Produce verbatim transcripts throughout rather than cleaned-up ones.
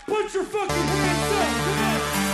Put your fucking hands up. Come on.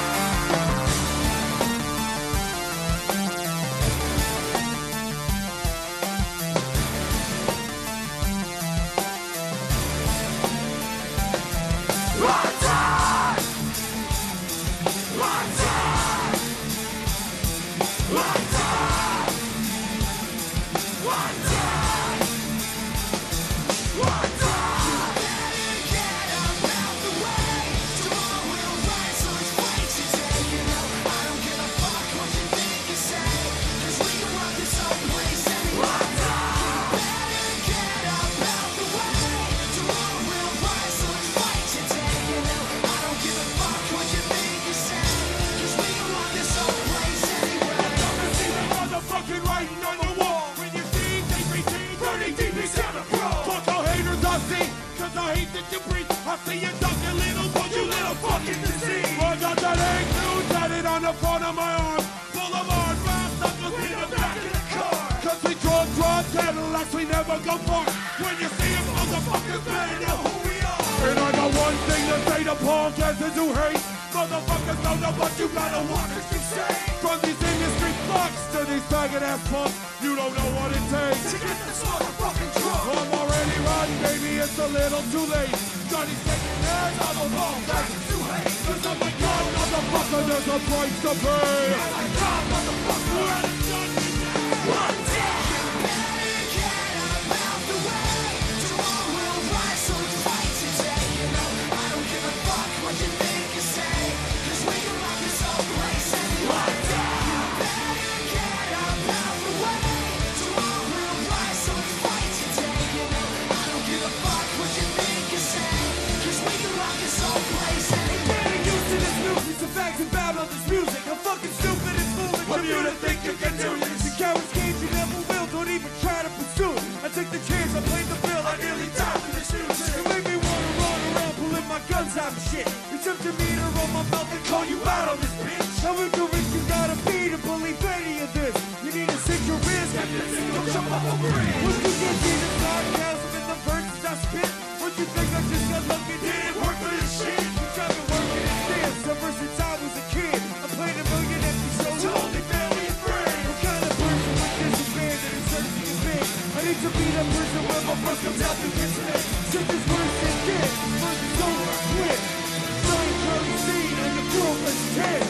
I see you ducking little boy, you little fucking disease. I got that A Q tatted on the front of my arm. Boulevard rhyme suckers in the back of the car. Cause we drove, drive Cadillacs, we never go far. When you see us, motherfuckers better know who we are. And I got one thing to say to podcasters who hate. Motherfuckers don't know what you gotta walk as you say. From these industry fucks to these faggot ass punks, you don't know what it takes to get this motherfucking drunk. I'm already riding, baby, it's a little too late. Johnny's taking hands on the wrong faggots you hate. Cause oh my god, motherfucker, there's a price to pay. Oh my god, motherfucker, we're at a judgment day. One day. You better get up out the way. Tomorrow will rise, so fight today. You know, I don't give a fuck what you think you say. Cause we can rock this whole place anyway. One day. You better get up out the way. Tomorrow will rise, so fight today. You know, I don't give a fuck what you think you say. Cause we can rock this whole place anyway. Getting used to this music, the facts and battle this music. I'm fucking stupid and foolish for you to think you can do this. The coward's cage, you never will, don't even try to pursue it. I took the chance, I played the bill, I nearly died for this music. You make me wanna run around pulling my guns out and shit. It's up to me to roll my mouth and call you out on this bitch. How ignorant you gotta be to believe any of this? You need to sit your wrist, don't jump off a bridge. Once you get to the sarcasm in the verses I spit, what you think I just got lucky, didn't work for this shit? Which I've been working in this ever since I was a kid. I played a million empty shows to only family and friends. What kind of person with this is bad that is thirsty and big? I need to be that person where my first comes out and gets lit. Shit this worse than this, first is over, I quit. Same curry scene on the girlfriend's tits.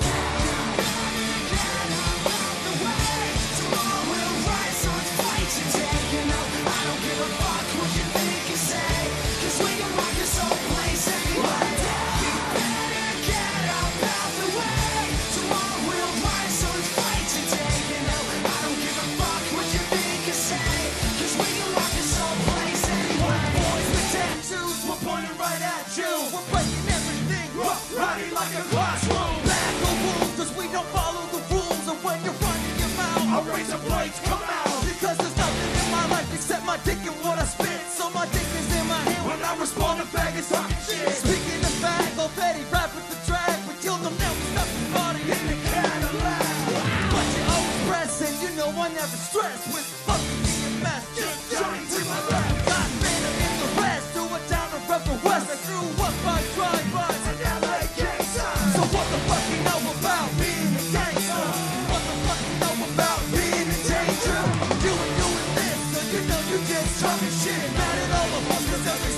Like a classroom, back the rules, cause we don't follow the rules. And when you're running your mouth, I'll raise the blades, come out. Because there's nothing in my life except my dick and what I spit. So my dick is in my hand when I respond to faggots talking shit. Speaking of fag, oh Betty, rap with the drag. We killed them, now we stuck the body in the Cadillac. But you always press and you know I never stress. With fucking me a mess, just Johnny to my left. Got Phantom in the rest, do it down to Rebel West. I threw up my drive-bys in L A. So what the fuck you know about being a gangster? What the fuck you know about being in danger? You and doing this, so you know you just talking shit. Mad at all of us, cause every